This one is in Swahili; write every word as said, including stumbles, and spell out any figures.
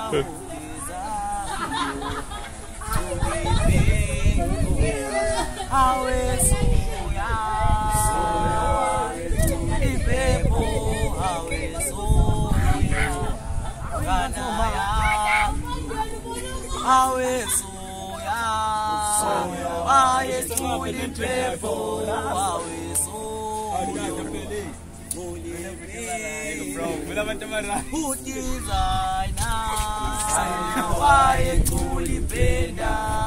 Awe soya, ipepo awe soya, kanaya awe soya, awe soya, ipepo awe soya, who designer, awe tulipenda.